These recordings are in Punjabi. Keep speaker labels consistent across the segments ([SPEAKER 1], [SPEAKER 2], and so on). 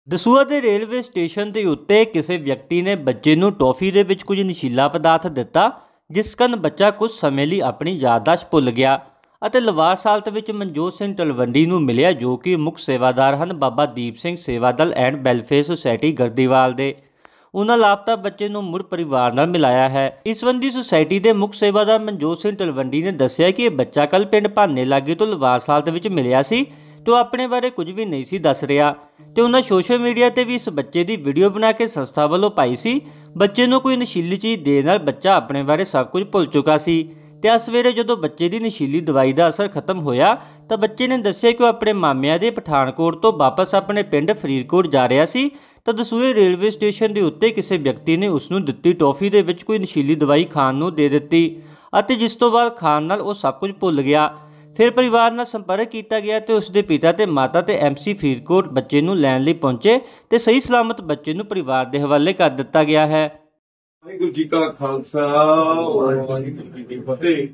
[SPEAKER 1] ਦਸੂਹਾ ਦੇ ਰੇਲਵੇ ਸਟੇਸ਼ਨ ਦੇ ਉੱਤੇ ਕਿਸੇ ਵਿਅਕਤੀ ਨੇ ਬੱਚੇ ਨੂੰ ਟੌਫੀ ਦੇ ਵਿੱਚ ਕੁਝ ਨਸ਼ੀਲਾ ਪਦਾਰਥ ਦਿੱਤਾ, ਜਿਸ ਕਾਰਨ ਬੱਚਾ ਕੁਝ ਸਮੇਂ ਲਈ ਆਪਣੀ ਯਾਦਦਾਸ਼ਤ ਭੁੱਲ ਗਿਆ ਅਤੇ ਲਵਾਰਸ ਹਾਲਤ ਵਿੱਚ ਮਨਜੋਤ ਸਿੰਘ ਤਲਵੰਡੀ ਨੂੰ ਮਿਲਿਆ, ਜੋ ਕਿ ਮੁੱਖ ਸੇਵਾਦਾਰ ਹਨ ਬਾਬਾ Deep Singh Seva Dal and welfare society Gardiwal ਦੇ। ਉਹਨਾਂ ਲਾਪਤਾ ਬੱਚੇ ਨੂੰ ਮੁੜ ਪਰਿਵਾਰ ਨਾਲ ਮਿਲਾਇਆ ਹੈ। ਇਸ ਸੰਬੰਧੀ ਸੁਸਾਇਟੀ ਦੇ ਮੁੱਖ ਸੇਵਾਦਾਰ ਮਨਜੋਤ ਸਿੰਘ ਤਲਵੰਡੀ ਨੇ ਦੱਸਿਆ ਕਿ ਇਹ ਬੱਚਾ ਕੱਲ ਪਿੰਡ ਭਾਨੇ ਲਾਗੇ ਤੋਂ ਲਵਾਰਸ ਹਾਲਤ ਵਿੱਚ ਮਿਲਿਆ ਸੀ ਤੇ ਉਹ ਆਪਣੇ ਬਾਰੇ ਕੁਝ ਵੀ ਨਹੀਂ ਸੀ ਦੱਸ ਰਿਹਾ ਤੇ ਉਹਨਾਂ ਸੋਸ਼ਲ ਮੀਡੀਆ ਤੇ ਵੀ ਇਸ ਬੱਚੇ ਦੀ ਵੀਡੀਓ ਬਣਾ ਕੇ ਸੰਸਥਾ ਵੱਲੋਂ ਪਾਈ ਸੀ। ਬੱਚੇ ਨੂੰ ਕੋਈ ਨਸ਼ੀਲੀ ਚੀਜ਼ ਦੇਣ ਨਾਲ ਬੱਚਾ ਆਪਣੇ ਬਾਰੇ ਸਭ ਕੁਝ ਭੁੱਲ ਚੁੱਕਾ ਸੀ ਤੇ ਅੱਜ ਸਵੇਰੇ ਜਦੋਂ ਬੱਚੇ ਦੀ ਨਸ਼ੀਲੀ ਦਵਾਈ ਦਾ ਅਸਰ ਖਤਮ ਹੋਇਆ ਤਾਂ ਬੱਚੇ ਨੇ ਦੱਸਿਆ ਕਿ ਉਹ ਆਪਣੇ ਮਾਮਿਆਂ ਦੇ ਪਠਾਨਕੋਟ ਤੋਂ ਵਾਪਸ ਆਪਣੇ ਪਿੰਡ ਫਰੀਦਕੋਟ ਜਾ ਰਿਹਾ ਸੀ ਤਾਂ ਦਸੂਹੇ ਰੇਲਵੇ ਸਟੇਸ਼ਨ ਦੇ ਉੱਤੇ ਕਿਸੇ ਵਿਅਕਤੀ ਨੇ ਉਸ ਨੂੰ ਦਿੱਤੀ ਟੌਫੀ ਦੇ ਵਿੱਚ ਕੋਈ ਨਸ਼ੀਲੀ ਦਵਾਈ ਖਾਣ ਨੂੰ ਦੇ ਦਿੱਤੀ ਅਤੇ ਜਿਸ ਤੋਂ ਬਾਅਦ ਖਾਣ ਨਾਲ ਉਹ ਸਭ ਕੁਝ ਭੁੱਲ ਗਿਆ। ਫਿਰ ਪਰਿਵਾਰ ਨਾਲ ਸੰਪਰਕ ਕੀਤਾ ਗਿਆ ਤੇ ਉਸ ਦੇ ਪਿਤਾ ਤੇ ਮਾਤਾ ਤੇ ਐਮਸੀ ਫਰੀਦਕੋਟ ਬੱਚੇ ਨੂੰ ਲੈਣ ਲਈ ਪਹੁੰਚੇ ਤੇ ਸਹੀ ਸਲਾਮਤ ਬੱਚੇ ਨੂੰ ਪਰਿਵਾਰ ਦੇ ਹਵਾਲੇ ਕਰ ਦਿੱਤਾ ਗਿਆ ਹੈ।
[SPEAKER 2] ਵਾਹਿਗੁਰੂ ਜੀ ਕਾ ਖਾਲਸਾ ਵਾਹਿਗੁਰੂ ਜੀ ਕੀ ਫਤਿਹ।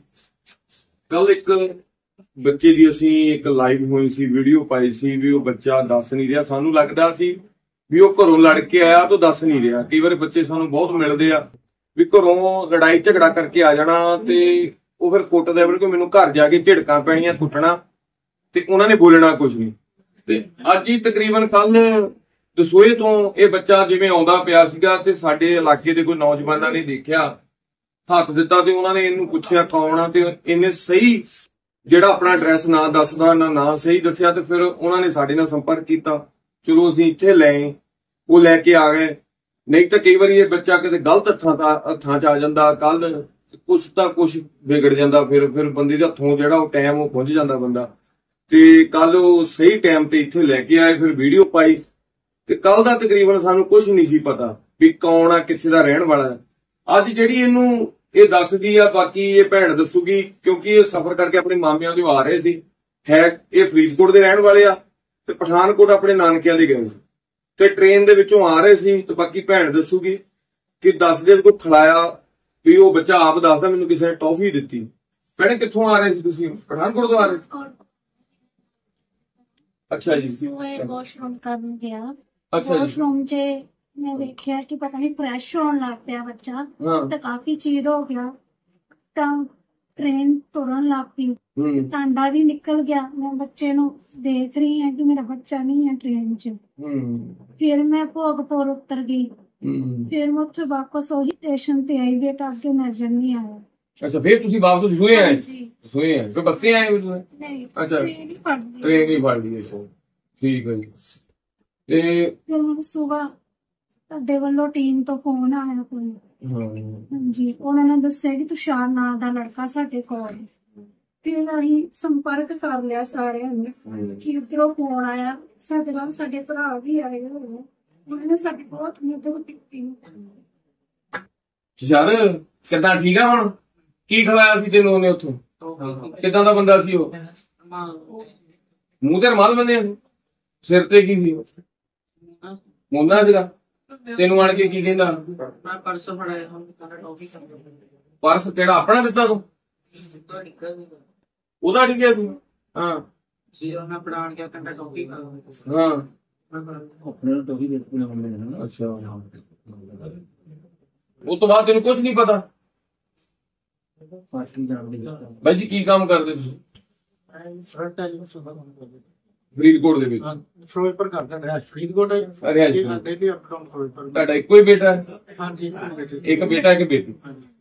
[SPEAKER 2] ਕੱਲ ਇੱਕ ਬੱਚੇ ਦੀ ਅਸੀਂ ਇੱਕ ਲਾਈਵ ਹੋਈ ਸੀ, ਵੀਡੀਓ ਪਾਈ ਸੀ ਵੀ ਉਹ ਬੱਚਾ ਦੱਸ ਨਹੀਂ ਰਿਹਾ। ਸਾਨੂੰ ਲੱਗਦਾ ਸੀ ਵੀ ਉਹ ਘਰੋਂ ਲੜ ਕੇ ਆਇਆ ਤਾਂ ਦੱਸ ਨਹੀਂ ਰਿਹਾ। ਕਈ ਵਾਰ ਬੱਚੇ ਸਾਨੂੰ ਬਹੁਤ ਮਿਲਦੇ ਆ ਵੀ ਘਰੋਂ ਲੜਾਈ ਝਗੜਾ ਕਰਕੇ ਆ ਜਾਣਾ ਤੇ ਉਹ ਫਿਰ ਕੁੱਟਦੇ ਫਿਰ ਕਿ ਮੈਨੂੰ ਘਰ ਜਾ ਕੇ ਝਿੜਕਾਂ ਪੈਣੀਆਂ, ਕੁੱਟਣਾ ਤੇ ਉਹਨਾਂ ਨੇ ਬੋਲਣਾ ਕੁਝ ਨਹੀਂ। ਤੇ ਅੱਜ ਹੀ ਤਕਰੀਬਨ ਕੱਲ ਦਸੂਹੇ ਤੋਂ ਇਹ ਬੱਚਾ ਜਿਵੇਂ ਆਉਂਦਾ ਪਿਆ ਸੀਗਾ ਤੇ ਸਾਡੇ ਇਲਾਕੇ ਦੇ ਕੋਈ ਨੌਜਵਾਨਾਂ ਨੇ ਦੇਖਿਆ, ਹੱਥ ਦਿੱਤਾ ਤੇ ਉਹਨਾਂ ਨੇ ਇਹਨੂੰ ਪੁੱਛਿਆ ਕੌਣ ਆ ਤੇ ਇਹਨੇ ਸਹੀ ਜਿਹੜਾ ਆਪਣਾ ਐਡਰੈਸ ਨਾ ਦੱਸਦਾ ਨਾ ਨਾਂ ਸਹੀ ਦੱਸਿਆ ਤੇ ਫਿਰ ਉਹਨਾਂ ਨੇ ਸਾਡੇ ਨਾਲ ਸੰਪਰਕ ਕੀਤਾ। ਚਲੋ ਅਸੀਂ ਇੱਥੇ ਲਏ, ਉਹ ਲੈ ਕੇ ਆ ਗਏ। ਨਹੀਂ ਤਾਂ ਕਈ ਵਾਰੀ ਇਹ ਬੱਚਾ ਕਿਤੇ ਗਲਤ ਹੱਥਾਂ 'ਚ ਆ ਜਾਂਦਾ, ਕੱਲ ਕੁਛ ਤਾਂ ਕੁਛ ਵਿਗੜ ਜਾਂਦਾ, ਫਿਰ ਬੰਦੇ ਦੇ ਹੱਥੋਂ ਜਿਹੜਾ ਉਹ ਟਾਈਮ ਉਹ ਪਹੁੰਚ ਜਾਂਦਾ ਬੰਦਾ। ਤੇ ਕੱਲ ਉਹ ਸਹੀ ਟਾਈਮ ਤੇ ਇੱਥੇ ਲੈ ਕੇ ਆਏ, ਫਿਰ ਵੀਡੀਓ ਪਾਈ ਤੇ ਕੱਲ ਦਾ ਤਕਰੀਬਨ ਸਾਨੂੰ ਕੁਝ ਨਹੀਂ ਸੀ ਪਤਾ ਵੀ ਕੌਣ ਆ, ਕਿੱਥੇ ਦਾ ਰਹਿਣ ਵਾਲਾ ਹੈ। ਅੱਜ ਜਿਹੜੀ ਇਹਨੂੰ ਇਹ ਦੱਸਦੀ ਆ, ਬਾਕੀ ਇਹ ਭੈਣ ਦੱਸੂਗੀ ਕਿਉਂਕਿ ਇਹ ਸਫ਼ਰ ਕਰਕੇ ਆਪਣੇ ਮਾਮਿਆਂ ਦੇ ਆ ਰਹੇ ਸੀ। ਹੈ ਇਹ ਫਰੀਦਕੋਟ ਦੇ ਰਹਿਣ ਵਾਲੇ ਆ ਤੇ ਪਠਾਨਕੋਟ ਆਪਣੇ ਨਾਨਕਿਆਂ ਦੇ ਗਏ ਸੀ ਤੇ ਟ੍ਰੇਨ ਦੇ ਵਿੱਚੋਂ ਆ ਰਹੇ ਸੀ। ਤੇ ਬਾਕੀ ਭੈਣ ਦੱਸੂਗੀ ਕਿ ਦੱਸਦੇ ਕੋਈ ਖਿਲਾਇਆ ਵੀ ਉਹ ਬੱਚਾ ਆਪ ਦੱਸਦਾ ਮੈਨੂੰ ਕਿਸੇ ਨੇ ਟੌਫੀ ਦਿੱਤੀ। ਭੈਣੇ ਕਿੱਥੋਂ ਆ ਰਹੇ ਸੀ ਤੁਸੀਂ? ਪਠਾਨਕੋਟ ਤੋਂ ਆ ਰਹੇ? ਅੱਛਾ ਜੀ।
[SPEAKER 3] ਵਾਸ਼ਰੂਮ ਕਰਨ ਗਿਆ।
[SPEAKER 2] ਅੱਛਾ ਜੀ।
[SPEAKER 3] ਵਾਸ਼ਰੂਮ 'ਚ ਮੈਂ ਵੇਖਿਆ ਕਿ ਪਤਾ ਨਹੀਂ ਫਰੈਸ਼ ਹੋਣ ਲੱਗ ਪਿਆ ਬੱਚਾ ਤੇ ਕਾਫੀ ਚੀਰ ਹੋ ਗਿਆ ਤਾਂ ਟ੍ਰੇਨ ਤੁਰਨ ਲੱਗ ਪਈ, ਟਾਂਡਾ ਵੀ ਨਿਕਲ ਗਿਆ। ਮੈਂ ਬੱਚੇ ਨੂੰ ਦੇਖ ਰਹੀ ਹਾਂ ਕਿ ਮੇਰਾ ਬੱਚਾ ਨਹੀਂ ਹੈ ਟ੍ਰੇਨ 'ਚ। ਫਿਰ ਮੈਂ ਭੋਗਪੁਰ ਉਤਰ ਗਈ, ਫਿਰ ਮੈਂ ਉੱਥੇ ਵਾਪਸ ਉਹੀ ਸਟੇਸ਼ਨ ਤੇ ਆਈ, ਬੇਟਾ ਅੱਗੇ ਨਜ਼ਰ ਨਹੀਂ ਆਇਆ।
[SPEAKER 2] ਅੱਛਾ, ਫਿਰ ਤੁਸੀਂ ਵਾਪਸ ਦਸੂਹੇ ਆਏ? ਦਸੂਹੇ ਆਏ ਫਿਰ ਬੱਸੇ ਆਏ?
[SPEAKER 3] ਨਹੀਂ,
[SPEAKER 2] ਅੱਛਾ,
[SPEAKER 3] ਟ੍ਰੇਨ ਹੀ ਫੜ ਲਈ।
[SPEAKER 2] ਟ੍ਰੇਨ ਹੀ ਫੜ ਲਈ। ਠੀਕ ਹੈ ਜੀ। ਤੇ
[SPEAKER 3] ਫਿਰ ਮੈਨੂੰ ਸੁਬਾਹ ਤੁਹਾਡੇ ਵੱਲੋਂ ਟੀਮ ਤੋਂ ਫੋਨ ਆਇਆ ਕੋਈ। ਹਾਂਜੀ, ਉਹਨਾਂ ਨੇ ਦੱਸਿਆ ਕਿ ਤੁਸ਼ਾਰ ਨਾਂ ਦਾ ਲੜਕਾ ਸਾਡੇ ਕੋਲ ਹੈ। ਫਿਰ ਅਸੀਂ ਸੰਪਰਕ ਕਰ ਲਿਆ ਸਾਰਿਆਂ ਨੇ ਕਿ ਉੱਧਰੋਂ ਫੋਨ ਆਇਆ। ਸਾਡੇ ਨਾਲ ਸਾਡੇ ਭਰਾ ਵੀ ਆਏ ਹੋਏ, ਉਹਨਾਂ ਨੇ ਸਾਡੀ ਬਹੁਤ ਮਦਦ ਕੀਤੀ।
[SPEAKER 2] ਯਾਰ ਕਿੱਦਾਂ, ਠੀਕ ਆ ਹੁਣ? ਕੀ ਖਵਾਇਆ ਸੀ ਤੈਨੂੰ ਉਹਨੇ ਉੱਥੋਂ? ਕਿੱਦਾਂ ਦਾ ਬੰਦਾ ਸੀ ਉਹ? ਮੂੰਹ ਤੇ ਰੁਮਾਲ ਬੰਨਿਆ, ਸਿਰ ਤੇ ਕੀ ਸੀ? ਮੁੰਨਾ ਸੀਗਾ। ਤੈਨੂੰ ਆਣ ਕੇ ਕੀ ਕਹਿੰਦਾ?
[SPEAKER 4] ਮੈਂ ਪਰਸ ਫੜਾਇਆ,
[SPEAKER 2] ਪਰਸ ਕਿਹੜਾ ਆਪਣਾ ਦਿੱਤਾ ਤੂੰ? ਉਹਦਾ ਡਿੱਗਿਆ ਤੂੰ? ਹਾਂ
[SPEAKER 4] ਜੀ, ਮੈਂ ਪੜਾਣ ਗਿਆ ਕੰਡਾ ਟੋਪੀ।
[SPEAKER 2] ਹਾਂ,
[SPEAKER 4] ਆਪਣੇ ਟੋਪੀ ਦੇ ਪੂਰੇ ਹੁੰਦੇ ਨੇ।
[SPEAKER 2] ਅੱਛਾ, ਉਸ ਤੋਂ ਬਾਅਦ ਤੈਨੂੰ ਕੁਝ ਨਹੀਂ ਪਤਾ? ਬਾਈ ਜੀ ਕੀ ਕੰਮ ਕਰਦੇ ਤੁਸੀਂ? ਫਰੀਦਕੋਟ ਦੇ ਵਿੱਚ?
[SPEAKER 4] ਫਿਰੋਜ਼ਪੁਰ ਕਰਦੇ ਨੇ। Faridkot
[SPEAKER 2] daily up down Firozpur. ਤੁਹਾਡਾ ਇੱਕੋ ਹੀ ਬੇਟਾ ਹੈ?
[SPEAKER 4] ਹਾਂਜੀ,
[SPEAKER 2] ਇੱਕ ਬੇਟਾ ਇੱਕ ਬੇਟੀ।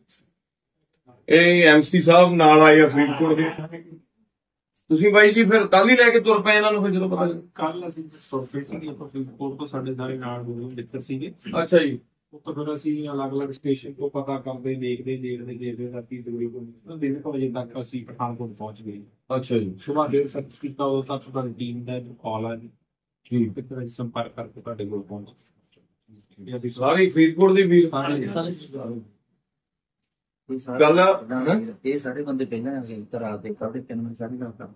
[SPEAKER 2] ਇਹ ਐਮਸੀ ਸਾਹਿਬ ਨਾਲ ਆਏ ਆ ਫਰੀਦਕੋਟ ਦੇ। ਤੁਸੀਂ ਬਾਈ ਜੀ ਫਿਰ ਕੱਲ ਹੀ ਲੈ ਕੇ ਤੁਰ ਪਏ ਇਹਨਾਂ ਨੂੰ? ਫਿਰ ਜਦੋਂ ਪਤਾ
[SPEAKER 4] ਕੱਲ ਅਸੀਂ ਤੁਰ ਪਏ ਸੀਗੇ ਫਰੀਦਕੋਟ ਤੋਂ, ਸਾਡੇ ਸਾਰੇ ਨਾਲ ਮਿੱਤਰ ਸੀਗੇ।
[SPEAKER 2] ਅੱਛਾ ਜੀ।
[SPEAKER 4] ਉੱਥੋਂ ਫਿਰ ਅਸੀਂ ਅਲੱਗ-ਅਲੱਗ ਸਟੇਸ਼ਨ ਤੋਂ ਪਤਾ ਕਰਦੇ, ਦੇਖਦੇ ਰਾਤੀ ਤਕਰੀਬਨ 3 ਵਜੇ ਤੱਕ ਅਸੀਂ ਪਠਾਨਕੋਟ ਪਹੁੰਚ ਗਏ।
[SPEAKER 2] ਅੱਛਾ ਜੀ।
[SPEAKER 4] ਸੁਬਾਹ ਫਿਰ ਸਰਚ ਕੀਤਾ, ਉਦੋਂ ਤੱਕ ਤੁਹਾਡੀ ਟੀਮ ਦਾ ਕਾਲ ਆ ਜੀ। ਠੀਕ, ਫਿਰ ਅਸੀਂ ਸੰਪਰਕ ਕਰਕੇ ਤੁਹਾਡੇ ਕੋਲ ਪਹੁੰਚੇ। ਅਸੀਂ
[SPEAKER 2] ਸਾਰੇ ਫਰੀਦਕੋਟ ਦੇ ਵੀਰ ਗੱਲ
[SPEAKER 5] ਇਹ ਸਾਡੇ ਬੰਦੇ ਪਹਿਲਾਂ ਆ ਗਏ ਰਾਤ ਦੇ 3:30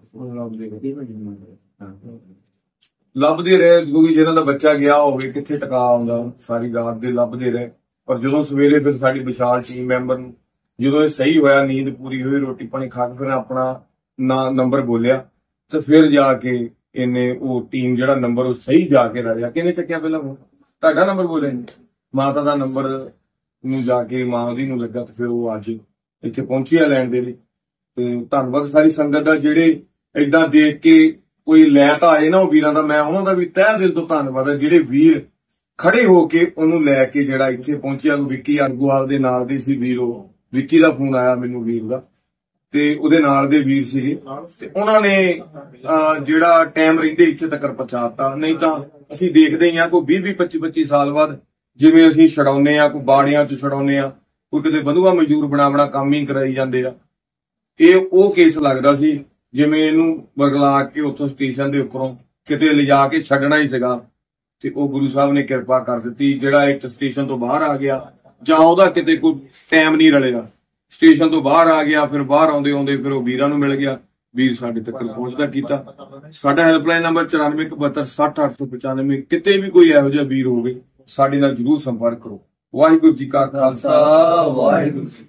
[SPEAKER 2] ਲੱਭਦੇ ਰਹੇ, ਕਿਉਂਕਿ ਜਿਹਨਾਂ ਦਾ ਬੱਚਾ ਗਿਆ ਹੋਵੇ ਕਿੱਥੇ ਟਿਕਾ ਆਉਂਦਾ, ਸਾਰੀ ਰਾਤ ਦੇ ਲੱਭਦੇ ਰਹੇ। ਪਰ ਜਦੋਂ ਸਵੇਰੇ ਫਿਰ ਸਾਡੀ ਵਿਸ਼ਾਲ ਟੀਮ ਮੈਂਬਰ ਨੂੰ ਜਦੋਂ ਇਹ ਸਹੀ ਹੋਇਆ, ਨੀਂਦ ਪੂਰੀ ਹੋਈ, ਰੋਟੀ ਪਾਣੀ ਖਾ ਕੇ ਫਿਰ ਆਪਣਾ ਨੰਬਰ ਬੋਲਿਆ ਤੇ ਫਿਰ ਜਾ ਕੇ ਇਹਨੇ ਉਹ ਟੀਮ ਜਿਹੜਾ ਨੰਬਰ ਉਹ ਸਹੀ ਜਾ ਕੇ ਰਾਜਾ ਕਿਹਨੇ ਚੱਕਿਆ ਪਹਿਲਾਂ ਤੁਹਾਡਾ ਨੰਬਰ ਬੋਲਿਆ ਜੀ ਮਾਤਾ ਦਾ ਨੰਬਰ ਨੂੰ ਜਾ ਕੇ ਮਾਂ ਉਹਦੀ ਨੂੰ ਲੱਗਾ ਤੇ ਫਿਰ ਉਹ ਅੱਜ ਇੱਥੇ ਪਹੁੰਚੀ ਆ ਲੈਣ ਦੇ ਲਈ। ਤੇ ਧੰਨਵਾਦ ਸਾਰੀ ਸੰਗਤ ਦਾ ਜਿਹੜੇ ਏਦਾਂ ਦੇਖ ਕੇ ਕੋਈ ਲੈ ਤਾਂ ਆਏ ਨਾ ਉਹ ਵੀਰਾਂ ਦਾ, ਮੈਂ ਉਹਨਾਂ ਦਾ ਵੀ ਤਹਿ ਦਿਲ ਤੋਂ ਧੰਨਵਾਦ ਹੈ ਜਿਹੜੇ ਵੀਰ ਖੜੇ ਹੋ ਕੇ ਉਹਨੂੰ ਲੈ ਕੇ ਜਿਹੜਾ ਇੱਥੇ ਪਹੁੰਚਿਆ। ਵਿੱਕੀ ਅਰਗੋਵਾਲ ਦੇ ਨਾਲ ਦੇ ਸੀ ਵੀਰ, ਉਹ ਵਿੱਕੀ ਦਾ ਫੋਨ ਆਇਆ ਮੈਨੂੰ ਵੀਰ ਦਾ ਤੇ ਉਹਦੇ ਨਾਲ ਦੇ ਵੀਰ ਸੀਗੇ ਤੇ ਉਹਨਾਂ ਨੇ ਜਿਹੜਾ ਟਾਈਮ ਰਹਿੰਦੇ ਇੱਥੇ ਤੱਕ ਪਹੁੰਚਾਤਾ। ਨਹੀਂ ਤਾਂ ਅਸੀਂ ਦੇਖਦੇ ਹੀ ਆ ਕੋਈ 20-25 ਸਾਲ ਬਾਅਦ ਜਿਵੇਂ ਅਸੀਂ ਛਡਾਉਨੇ ਆ, ਕੋਈ ਬਾੜਿਆਂ ਚ ਛਡਾਉਨੇ ਆ, ਕੋਈ ਕਿਤੇ ਬੰਧੂਆ ਮਜ਼ਦੂਰ ਬਣਾ ਕੰਮ ਹੀ ਕਰਾਈ ਜਾਂਦੇ ਆ। ਇਹ ਉਹ ਕੇਸ ਲੱਗਦਾ ਸੀ ਜਿਵੇਂ ਇਹਨੂੰ ਬਰਗਲਾ ਕੇ ਉੱਥੋਂ ਸਟੇਸ਼ਨ ਦੇ ਉੱਪਰੋਂ ਕਿਤੇ ਲਿਜਾ ਕੇ ਛੱਡਣਾ ਹੀ ਸੀਗਾ ਤੇ ਉਹ ਗੁਰੂ ਸਾਹਿਬ ਨੇ ਕਿਰਪਾ ਕਰ ਦਿੱਤੀ। ਜਿਹੜਾ ਇੱਕ ਸਟੇਸ਼ਨ ਤੋਂ ਬਾਹਰ ਆ ਗਿਆ ਜਾਂ ਉਹਦਾ ਕਿਤੇ ਕੋਈ ਟਾਈਮ ਨਹੀਂ ਰਲੇਗਾ, ਸਟੇਸ਼ਨ ਤੋਂ ਬਾਹਰ ਆ ਗਿਆ, ਫਿਰ ਬਾਹਰ ਆਉਂਦੇ ਆਉਂਦੇ ਫਿਰ ਉਹ ਵੀਰਾਂ ਨੂੰ ਮਿਲ ਗਿਆ, ਵੀਰ ਸਾਡੇ ਤੱਕ ਪਹੁੰਚਦਾ ਕੀਤਾ। ਸਾਡਾ ਹੈਲਪਲਾਈਨ ਨੰਬਰ 9472600895। ਕਿਤੇ ਵੀ ਕੋਈ ਇਹੋ ਜਿਹਾ ਵੀਰ ਹੋਵੇ ਸਾਡੇ ਨਾਲ ਜਰੂਰ ਸੰਪਰਕ ਕਰੋ। ਵਾਹਿਗੁਰੂ ਜੀ ਕਾ ਖਾਲਸਾ ਵਾਹਿਗੁਰੂ।